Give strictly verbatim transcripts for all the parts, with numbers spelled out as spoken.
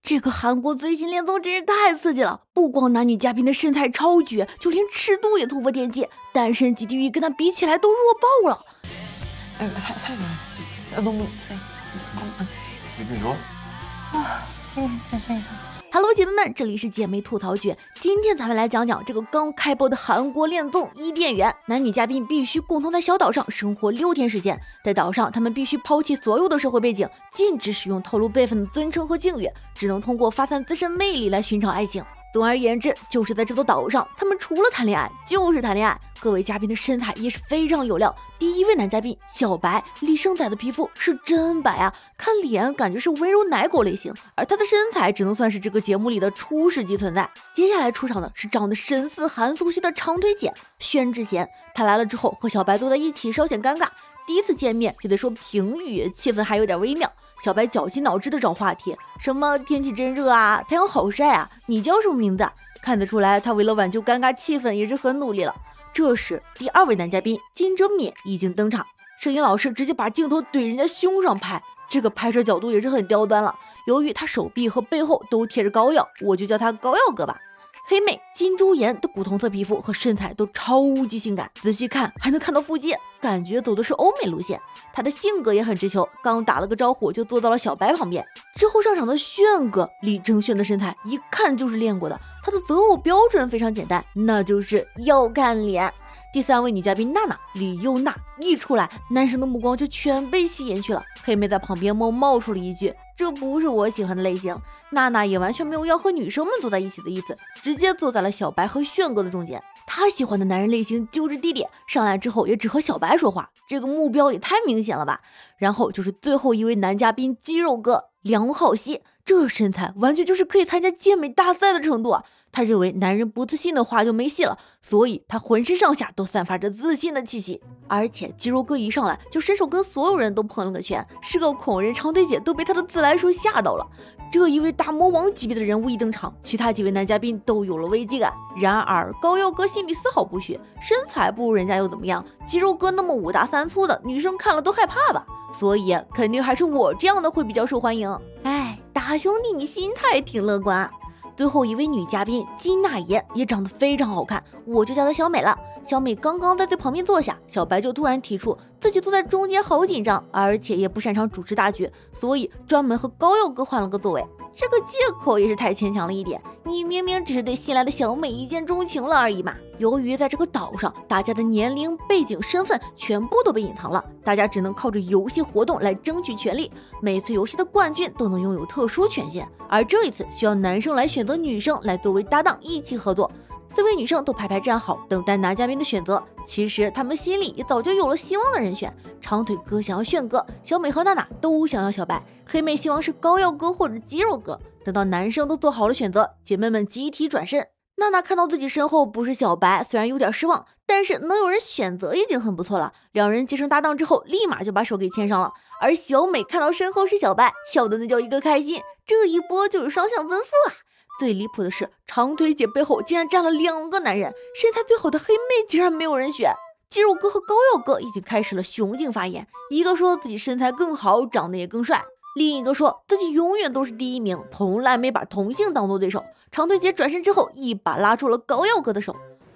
这个韩国最新恋综真是太刺激了！不光男女嘉宾的身材超绝，就连尺度也突破天际，单身级地狱跟他比起来都弱爆了。 哎，菜菜呢？呃，너무세。 你跟你说啊，今天在这上。 Hello， 姐妹们，这里是姐妹吐槽局。今天咱们来讲讲这个刚开播的韩国恋综《伊甸园》，男女嘉宾必须共同在小岛上生活六天时间，在岛上他们必须抛弃所有的社会背景，禁止使用透露辈分的尊称和敬语，只能通过发散自身魅力来寻找爱情。总而言之，就是在这座岛上，他们除了谈恋爱就是谈恋爱。各位嘉宾的身材也是非常有料。第一位男嘉宾小白，李胜宰的皮肤是真白啊，看脸感觉是温柔奶狗类型，而他的身材只能算是这个节目里的初始级存在。接下来出场的是长得神似韩素汐的长腿姐宣智贤，她来了之后和小白坐在一起稍显尴尬，第一次见面就得说评语，气氛还有点微妙。小白绞尽脑汁的找话题，什么天气真热啊，太阳好晒啊，你叫什么名字啊？看得出来他为了挽救尴尬气氛也是很努力了。这时第二位男嘉宾金哲敏已经登场，摄影老师直接把镜头怼人家胸上拍，这个拍摄角度也是很刁钻了。由于他手臂和背后都贴着膏药，我就叫他膏药哥吧。黑妹金珠妍的古铜色皮肤和身材都超级性感，仔细看还能看到腹肌，感觉走的是欧美路线。她的性格也很直球，刚打了个招呼就坐到了小白旁边。之后上场的炫哥李正炫的身材一看就是练过的，他的择偶标准非常简单，那就是要看脸。第三位女嘉宾娜娜李幼娜一出来，男生的目光就全被吸引去了。黑妹在旁边冒冒出了一句，这不是我喜欢的类型。娜娜也完全没有要和女生们坐在一起的意思，直接坐在了小白和炫哥的中间。她喜欢的男人类型就是弟弟，上来之后也只和小白说话，这个目标也太明显了吧。然后就是最后一位男嘉宾肌肉哥梁浩熙，这身材完全就是可以参加健美大赛的程度啊。他认为男人不自信的话就没戏了，所以他浑身上下都散发着自信的气息。而且肌肉哥一上来就伸手跟所有人都碰了个拳，是个恐人长腿姐都被他的自来熟吓到了。这一位大魔王级别的人物一登场，其他几位男嘉宾都有了危机感。然而膏药哥心里丝毫不虚，身材不如人家又怎么样？肌肉哥那么五大三粗的，女生看了都害怕吧，所以肯定还是我这样的会比较受欢迎。哎，大兄弟你心态挺乐观啊。最后一位女嘉宾金娜妍也长得非常好看，我就叫她小美了。小美刚刚在最旁边坐下，小白就突然提出自己坐在中间好紧张，而且也不擅长主持大局，所以专门和膏药哥换了个座位。这个借口也是太牵强了一点，你明明只是对新来的小美一见钟情了而已嘛。由于在这个岛上，大家的年龄、背景、身份全部都被隐藏了，大家只能靠着游戏活动来争取权利，每次游戏的冠军都能拥有特殊权限，而这一次需要男生来选择女生来作为搭档一起合作。四位女生都排排站好，等待男嘉宾的选择。其实他们心里也早就有了希望的人选，长腿哥想要炫哥，小美和娜娜都想要小白，黑妹希望是膏药哥或者肌肉哥。等到男生都做好了选择，姐妹们集体转身。娜娜看到自己身后不是小白，虽然有点失望，但是能有人选择已经很不错了。两人结成搭档之后，立马就把手给牵上了。而小美看到身后是小白，笑得那叫一个开心，这一波就是双向奔赴啊！最离谱的是，长腿姐背后竟然站了两个男人，身材最好的黑妹竟然没有人选。肌肉哥和膏药哥已经开始了雄竞发言，一个说自己身材更好，长得也更帅，另一个说自己永遠都是第一名，从来没把同性当做对手。长腿姐转身之后，一把拉住了膏药哥的手。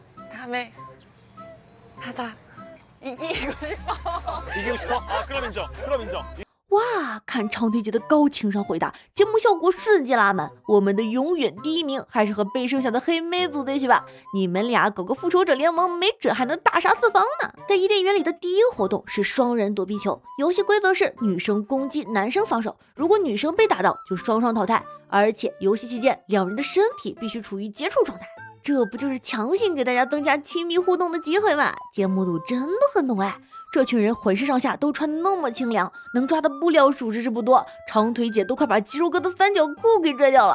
다음에하자이기고싶어이기고싶어아그럼인정그럼인정 哇，看长腿姐的高情商回答，节目效果瞬间拉满。我们的永远第一名还是和被剩下的黑妹组队去吧，你们俩搞个复仇者联盟，没准还能大杀四方呢。在伊甸园里的第一个活动是双人躲避球，游戏规则是女生攻击，男生防守，如果女生被打到就双双淘汰，而且游戏期间两人的身体必须处于接触状态。这不就是强行给大家增加亲密互动的机会吗？节目组真的很懂爱。这群人浑身上下都穿得那么清凉，能抓的布料属实是不多，长腿姐都快把肌肉哥的三角裤给拽掉了。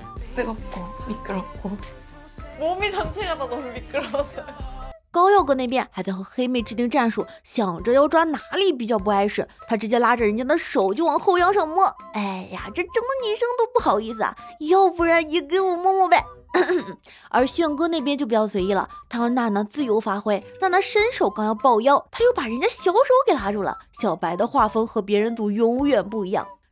膏药哥那边还在和黑妹制定战术，想着要抓哪里比较不碍事，他直接拉着人家的手就往后腰上摸。哎呀，这整的女生都不好意思啊，要不然也给我摸摸呗。而炫哥那边就比较随意了，他让娜娜自由发挥，娜娜伸手刚要抱腰，他又把人家小手给拉住了。小白的画风和别人组永远不一样，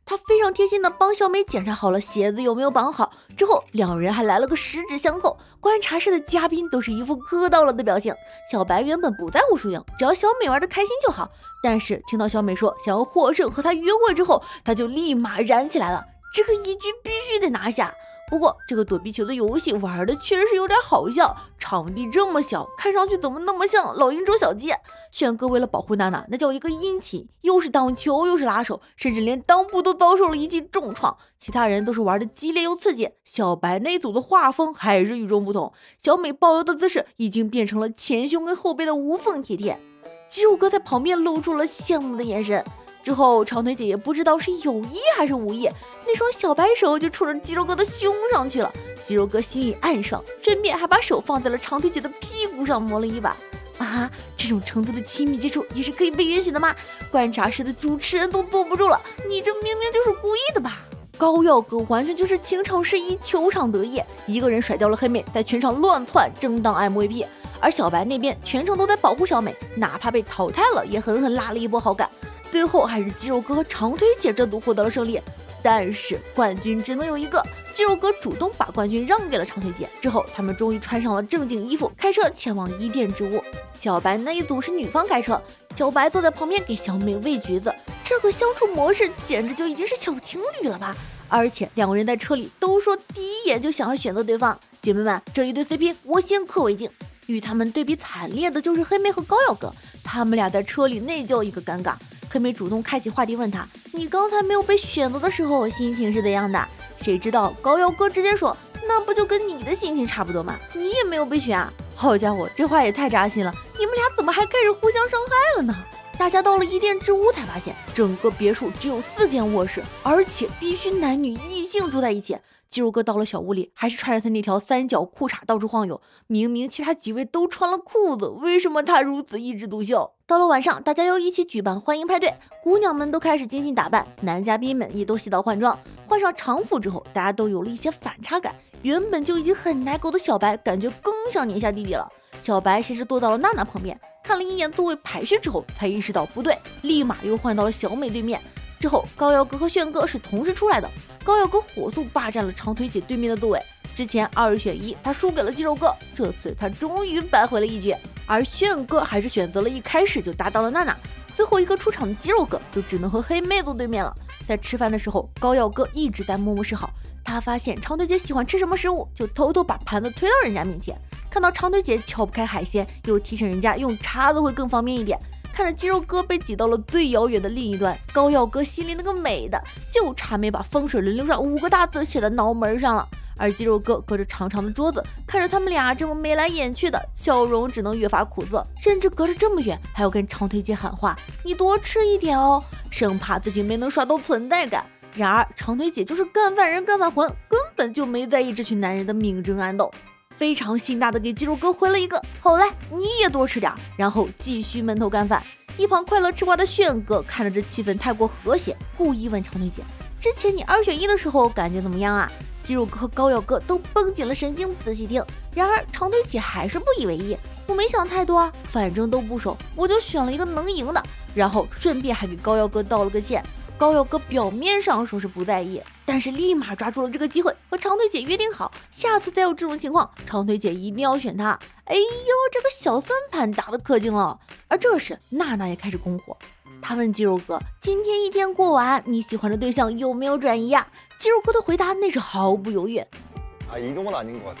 他非常贴心的帮小美检查好了鞋子有没有绑好，之后两人还来了个十指相扣。观察室的嘉宾都是一副磕到了的表情。小白原本不在乎输赢，只要小美玩的开心就好，但是听到小美说想要获胜和他约会之后，他就立马燃起来了，这个一局必须得拿下。不过这个躲避球的游戏玩的确实是有点好笑，场地这么小，看上去怎么那么像老鹰捉小鸡。炫哥为了保护娜娜，那叫一个殷勤，又是挡球又是拉手，甚至连裆部都遭受了一记重创。其他人都是玩的激烈又刺激，小白那组的画风还是与众不同。小美抱腰的姿势已经变成了前胸跟后背的无缝体贴，肌肉哥在旁边露出了羡慕的眼神。之后长腿姐也不知道是有意还是无意，那双小白手就戳着肌肉哥的胸上去了。肌肉哥心里暗爽，顺便还把手放在了长腿姐的屁股上摸了一把。啊，这种程度的亲密接触也是可以被允许的吗？观察室的主持人都坐不住了，你这明明就是故意的吧？高耀哥完全就是情场失意，球场得意，一个人甩掉了黑妹，在全场乱窜争当 M V P。而小白那边全程都在保护小美，哪怕被淘汰了也狠狠拉了一波好感。最后还是肌肉哥和长腿姐这组获得了胜利，但是冠军只能有一个。肌肉哥主动把冠军让给了长腿姐，之后他们终于穿上了正经衣服，开车前往伊甸之屋。小白那一组是女方开车，小白坐在旁边给小美喂橘子，这个相处模式简直就已经是小情侣了吧。而且两个人在车里都说第一眼就想要选择对方。姐妹们，这一对 C P 我先磕为敬。与他们对比惨烈的就是黑妹和高耀哥，他们俩在车里那叫一个尴尬。黑妹主动开启话题问他，你刚才没有被选择的时候心情是怎样的？谁知道高耀哥直接说，那不就跟你的心情差不多吗？你也没有被选啊。好家伙，这话也太扎心了，你们俩怎么还开始互相伤害了呢？大家到了伊甸之屋才发现，整个别墅只有四间卧室，而且必须男女异性住在一起。肌肉哥到了小屋里，还是穿着他那条三角裤衩到处晃悠，明明其他几位都穿了裤子，为什么他如此一枝独秀？到了晚上，大家要一起举办欢迎派对，姑娘们都开始精心打扮，男嘉宾们也都洗澡换装。换上常服之后，大家都有了一些反差感，原本就已经很奶狗的小白感觉更像年下弟弟了。小白先是坐到了娜娜旁边，看了一眼座位排序之后，他意识到不对，立马又换到了小美对面。之后高耀哥和炫哥是同时出来的，高耀哥火速霸占了长腿姐对面的座位。之前二选一他输给了肌肉哥，这次他终于扳回了一局。而炫哥还是选择了一开始就搭档了娜娜，最后一个出场的肌肉哥就只能和黑妹坐对面了。在吃饭的时候，高耀哥一直在默默示好，他发现长腿姐喜欢吃什么食物，就偷偷把盘子推到人家面前。看到长腿姐撬不开海鲜，又提醒人家用叉子会更方便一点。看着肌肉哥被挤到了最遥远的另一端，高耀哥心里那个美的，就差没把风水轮流上五个大字写在脑门上了。而肌肉哥隔着长长的桌子，看着他们俩这么眉来眼去的，笑容只能越发苦涩，甚至隔着这么远还要跟长腿姐喊话，你多吃一点哦，生怕自己没能刷到存在感。然而长腿姐就是干饭人干饭魂，根本就没在意这群男人的明争暗斗，非常辛辣的给肌肉哥回了一个好来你也多吃点，然后继续闷头干饭。一旁快乐吃瓜的炫哥看着这气氛太过和谐，故意问长腿姐，之前你二选一的时候感觉怎么样啊？肌肉哥和高耀哥都绷紧了神经仔细听，然而长腿姐还是不以为意，我没想太多啊，反正都不熟，我就选了一个能赢的，然后顺便还给高耀哥道了个歉。高耀哥表面上说是不在意，但是立马抓住了这个机会，和长腿姐约定好，下次再有这种情况，长腿姐一定要选他。哎呦，这个小算盘打得可精了。而这时娜娜也开始攻火，她问肌肉哥，今天一天过完，你喜欢的对象有没有转移呀？肌肉哥的回答那是毫不犹豫， 啊，이 정도는 아닌 것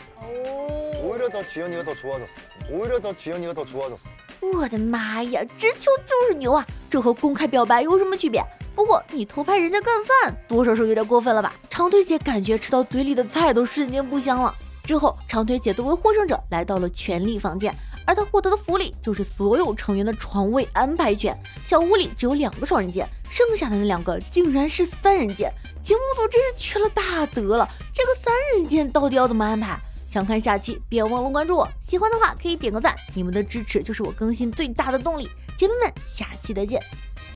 같아. 오히려 더 지연이가 더 좋아졌어. 오히려 더 지연이가 더 좋아졌어. 我的妈呀，直球就是牛啊，这和公开表白有什么区别？不过你偷拍人家干饭，多少是有点过分了吧？长腿姐感觉吃到嘴里的菜都瞬间不香了。之后长腿姐作为获胜者来到了权力房间，而她获得的福利就是所有成员的床位安排权。小屋里只有两个双人间，剩下的那两个竟然是三人间。节目组真是缺了大德了，这个三人间到底要怎么安排？想看下期别忘了关注我，喜欢的话可以点个赞，你们的支持就是我更新最大的动力。姐妹们，下期再见。